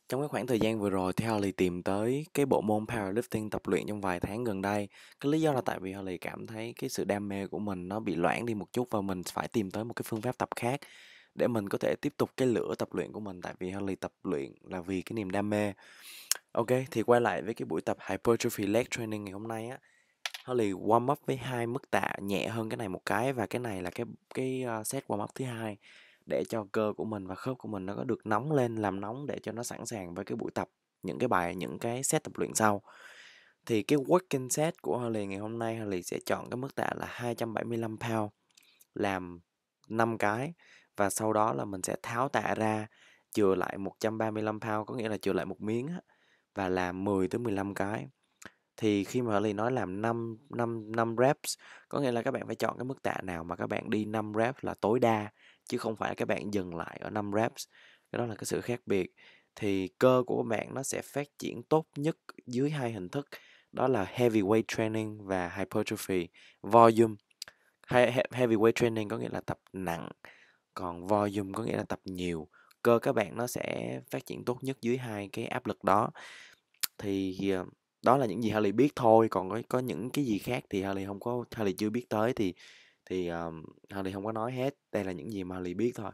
Trong cái khoảng thời gian vừa rồi thì Harley tìm tới cái bộ môn powerlifting tập luyện trong vài tháng gần đây. Cái lý do là tại vì Harley cảm thấy cái sự đam mê của mình nó bị loãng đi một chút và mình phải tìm tới một cái phương pháp tập khác để mình có thể tiếp tục cái lửa tập luyện của mình, tại vì Harley tập luyện là vì cái niềm đam mê. Ok, thì quay lại với cái buổi tập hypertrophy leg training ngày hôm nay á. Harley warm up với hai mức tạ nhẹ hơn cái này một cái, và cái này là cái set warm up thứ hai để cho cơ của mình và khớp của mình nó có được nóng lên, làm nóng để cho nó sẵn sàng với cái buổi tập, những cái set tập luyện sau. Thì cái working set của Harley ngày hôm nay, Harley sẽ chọn cái mức tạ là 275 pound, làm 5 cái, và sau đó là mình sẽ tháo tạ ra, chừa lại 135 pound, có nghĩa là chừa lại một miếng á, và làm 10 tới 15 cái. Thì khi mà Harley nói làm 5 reps, có nghĩa là các bạn phải chọn cái mức tạ nào mà các bạn đi 5 reps là tối đa, chứ không phải các bạn dừng lại ở 5 reps. Cái đó là cái sự khác biệt. Thì cơ của các bạn nó sẽ phát triển tốt nhất dưới hai hình thức, đó là heavy weight training và hypertrophy volume. Heavy weight training có nghĩa là tập nặng, còn volume có nghĩa là tập nhiều. Cơ các bạn nó sẽ phát triển tốt nhất dưới hai cái áp lực đó. Thì đó là những gì Harley biết thôi, còn có những cái gì khác thì Harley chưa biết tới, thì Harley không có nói hết. Đây là những gì mà Harley biết thôi.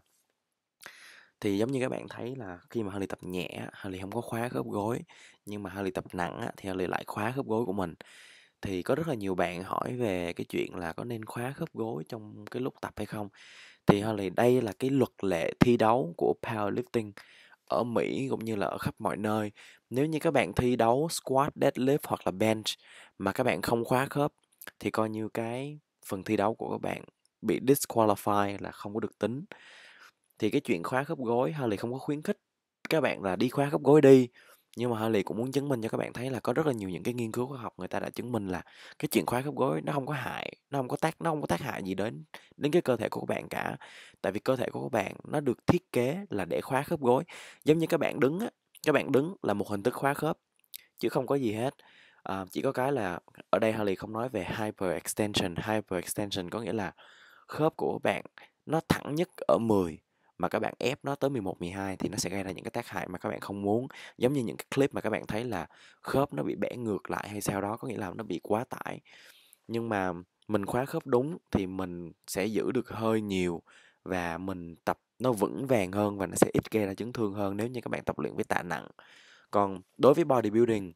Thì giống như các bạn thấy là khi mà Harley tập nhẹ, Harley không có khóa khớp gối, nhưng mà Harley tập nặng á, thì Harley lại khóa khớp gối của mình. Thì có rất là nhiều bạn hỏi về cái chuyện là có nên khóa khớp gối trong cái lúc tập hay không. Thì Harley, đây là cái luật lệ thi đấu của powerlifting ở Mỹ cũng như là ở khắp mọi nơi. Nếu như các bạn thi đấu squat, deadlift hoặc là bench mà các bạn không khóa khớp thì coi như cái phần thi đấu của các bạn bị disqualify, là không có được tính. Thì cái chuyện khóa khớp gối, Harley không có khuyến khích các bạn là đi khóa khớp gối đi. Nhưng mà Harley cũng muốn chứng minh cho các bạn thấy là có rất là nhiều những cái nghiên cứu khoa học người ta đã chứng minh là cái chuyện khóa khớp gối nó không có hại, nó không có tác hại gì đến đến cái cơ thể của các bạn cả. Tại vì cơ thể của các bạn nó được thiết kế là để khóa khớp gối. Giống như các bạn đứng á, các bạn đứng là một hình thức khóa khớp chứ không có gì hết. Chỉ có cái là ở đây Harley không nói về hyperextension. Hyperextension có nghĩa là khớp của bạn nó thẳng nhất ở 10 mà các bạn ép nó tới 11, 12 thì nó sẽ gây ra những cái tác hại mà các bạn không muốn. Giống như những cái clip mà các bạn thấy là khớp nó bị bẻ ngược lại hay sao đó, có nghĩa là nó bị quá tải. Nhưng mà mình khóa khớp đúng thì mình sẽ giữ được hơi nhiều và mình tập nó vững vàng hơn và nó sẽ ít gây ra chấn thương hơn nếu như các bạn tập luyện với tạ nặng. Còn đối với bodybuilding,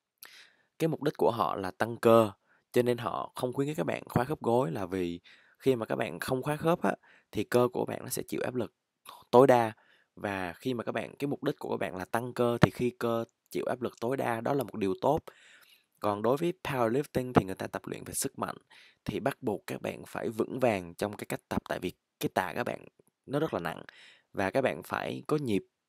cái mục đích của họ là tăng cơ, cho nên họ không khuyến khích các bạn khóa khớp gối, là vì khi mà các bạn không khóa khớp á thì cơ của bạn nó sẽ chịu áp lực tối đa. Và khi mà cái mục đích của các bạn là tăng cơ thì khi cơ chịu áp lực tối đa đó là một điều tốt. Còn đối với powerlifting thì người ta tập luyện về sức mạnh, thì bắt buộc các bạn phải vững vàng trong cái cách tập, tại vì cái tạ các bạn nó rất là nặng và các bạn phải có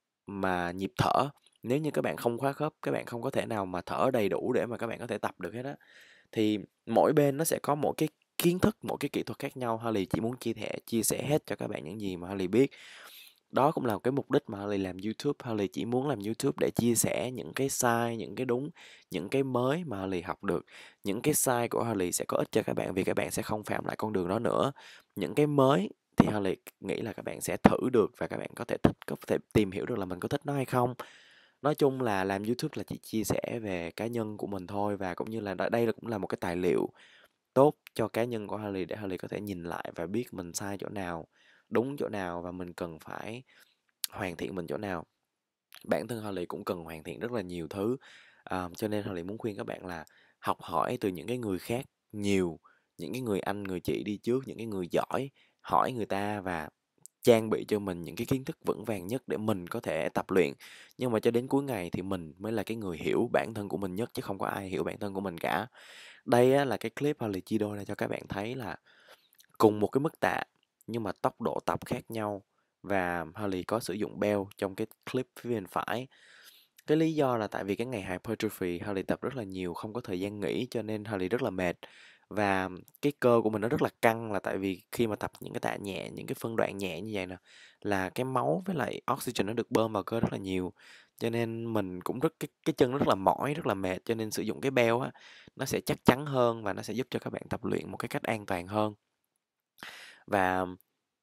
nhịp thở. Nếu như các bạn không khóa khớp, các bạn không có thể nào mà thở đầy đủ để mà các bạn có thể tập được hết á. Thì mỗi bên nó sẽ có một cái kiến thức, một cái kỹ thuật khác nhau. Harley chỉ muốn chia sẻ hết cho các bạn những gì mà Harley biết. Đó cũng là cái mục đích mà Harley làm YouTube. Harley chỉ muốn làm YouTube để chia sẻ những cái sai, những cái đúng, những cái mới mà Harley học được. Những cái sai của Harley sẽ có ích cho các bạn vì các bạn sẽ không phạm lại con đường đó nữa. Những cái mới thì Harley nghĩ là các bạn sẽ thử được và các bạn có thể tìm hiểu được là mình có thích nó hay không. Nói chung là làm YouTube là chỉ chia sẻ về cá nhân của mình thôi, và cũng như là đây cũng là một cái tài liệu tốt cho cá nhân của Harley để Harley có thể nhìn lại và biết mình sai chỗ nào, đúng chỗ nào và mình cần phải hoàn thiện mình chỗ nào. Bản thân Harley cũng cần hoàn thiện rất là nhiều thứ, cho nên Harley muốn khuyên các bạn là học hỏi từ những cái người khác nhiều, những cái người anh, người chị đi trước, những cái người giỏi, hỏi người ta và trang bị cho mình những cái kiến thức vững vàng nhất để mình có thể tập luyện. Nhưng mà cho đến cuối ngày thì mình mới là cái người hiểu bản thân của mình nhất, chứ không có ai hiểu bản thân của mình cả. Đây á, là cái clip Harley chia đôi ra cho các bạn thấy là cùng một cái mức tạ nhưng mà tốc độ tập khác nhau, và Harley có sử dụng bell trong cái clip phía bên phải. Cái lý do là tại vì cái ngày hypertrophy Harley tập rất là nhiều, không có thời gian nghỉ, cho nên Harley rất là mệt. Và cái cơ của mình nó rất là căng, là tại vì khi mà tập những cái tạ nhẹ, những cái phân đoạn nhẹ như vậy nè, là cái máu với lại oxygen nó được bơm vào cơ rất là nhiều. Cho nên mình cũng cái chân nó rất là mỏi, rất là mệt, cho nên sử dụng cái bell á nó sẽ chắc chắn hơn và nó sẽ giúp cho các bạn tập luyện một cái cách an toàn hơn. Và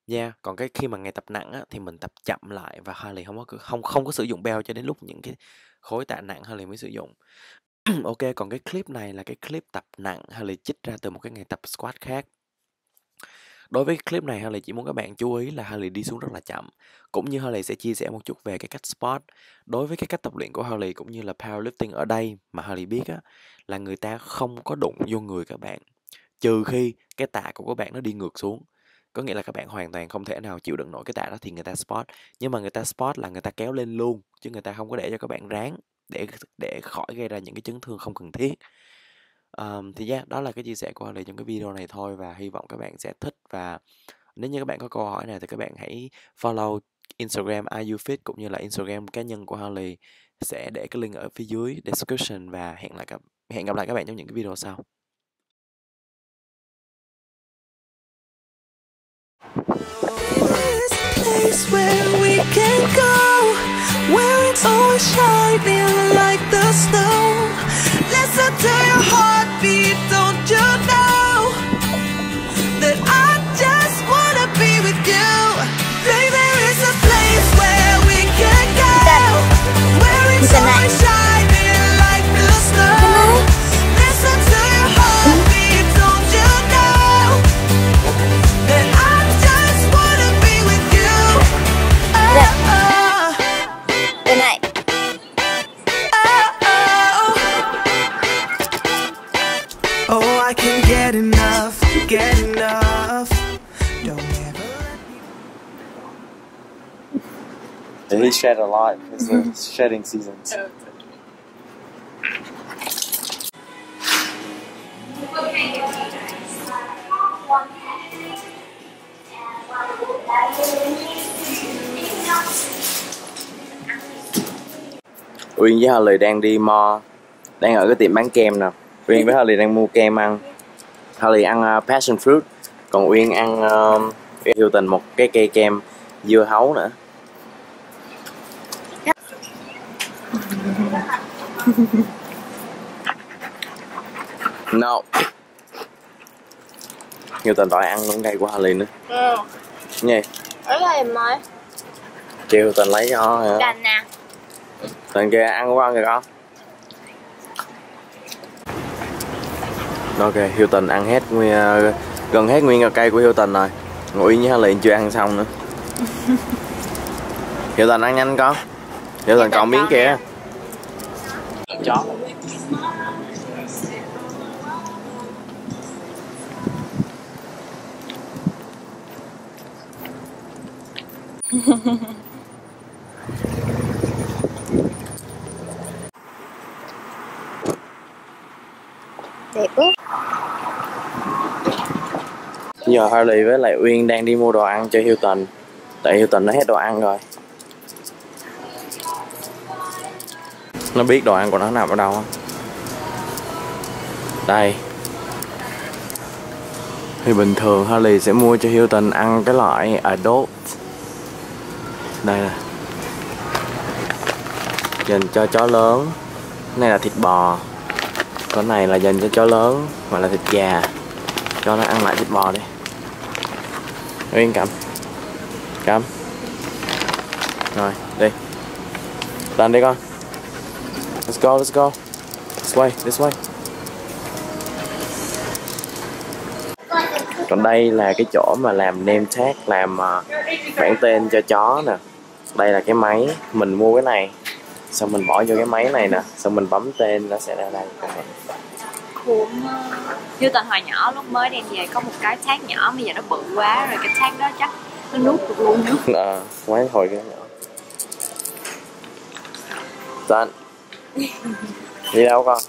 Yeah, còn cái khi mà ngày tập nặng á, thì mình tập chậm lại và Harley không có sử dụng bell cho đến lúc những cái khối tạ nặng Harley mới sử dụng. Ok, còn cái clip này là cái clip tập nặng Harley trích ra từ một cái ngày tập squat khác. Đối với cái clip này Harley chỉ muốn các bạn chú ý là Harley đi xuống rất là chậm. Cũng như Harley sẽ chia sẻ một chút về cái cách spot. Đối với cái cách tập luyện của Harley cũng như là powerlifting ở đây mà Harley biết á, là người ta không có đụng vô người các bạn. Trừ khi cái tạ của các bạn nó đi ngược xuống. Có nghĩa là các bạn hoàn toàn không thể nào chịu đựng nổi cái tạ đó thì người ta spot. Nhưng mà người ta spot là người ta kéo lên luôn, chứ người ta không có để cho các bạn ráng để khỏi gây ra những cái chấn thương không cần thiết. Thì yeah, đó là cái chia sẻ của Harley trong cái video này thôi, và hy vọng các bạn sẽ thích. Và nếu như các bạn có câu hỏi nào thì các bạn hãy follow Instagram IUFit cũng như là Instagram cá nhân của Harley. Sẽ để cái link ở phía dưới description, và hẹn gặp lại các bạn trong những cái video sau. Place where we can go, where it's always shining like the snow. Listen to your heartbeat, don't you know that I just wanna be with you. Baby, there is a place where we can go, where it's always shining like the snow. Listen to your heartbeat, don't you know that I just wanna be with you. Good night. Oh, I can't get enough, get enough. Don't ever. He shed a lot because of shedding seasons. Uyên với Harley đang đi mall, đang ở cái tiệm bán kem nè. Uyên với Harley đang mua kem ăn. Harley ăn passion fruit, còn Uyên ăn Hilton một cái cây kem dưa hấu nữa. No. Hilton đòi ăn luôn cây của Harley nữa. Nghe. Ở đây mới. Kêu Hilton lấy cho hả? Cành nè. Thằng kia ăn của ăn kìa con. Ok, Hilton ăn hết gần hết nguyên cây của Hilton rồi. Ngồi với Harley chưa ăn xong nữa. Hilton ăn nhanh con. Hilton còn miếng kìa. Chó. Đẹp quá. Giờ Harley với lại Uyên đang đi mua đồ ăn cho Hilton. Tại Hilton nó hết đồ ăn rồi. Nó biết đồ ăn của nó nằm ở đâu. Đây. Thì bình thường Harley sẽ mua cho Hilton ăn cái loại adult. Đây nè. Dành cho chó lớn. Cái này là thịt bò. Cái này là dành cho chó lớn, hoặc là thịt gà. Cho nó ăn lại thịt bò đi. Uyên cầm. Cầm. Rồi, đi. Lên đi con. Let's go, let's go. This way. Còn đây là cái chỗ mà làm name tag, làm bảng tên cho chó nè. Đây là cái máy, mình mua cái này. Xong mình bỏ vô cái máy này nè, xong mình bấm tên nó sẽ ra đây của mình. Hilton hồi nhỏ lúc mới đem về có một cái tag nhỏ, bây giờ nó bự quá rồi, cái tag đó chắc nó nuốt được luôn nữa. Máy hồi cái nhỏ. Tên. Đi đâu con?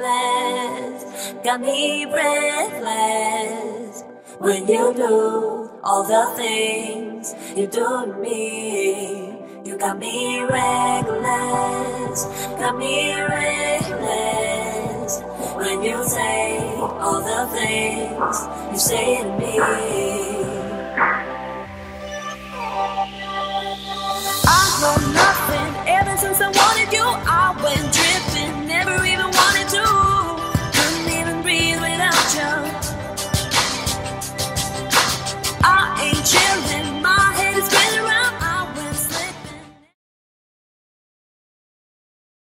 reckless, got me breathless. When you do all the things you do to me, you got me reckless, got me reckless. When you say all the things you say to me, I know nothing ever since I wanted you. I went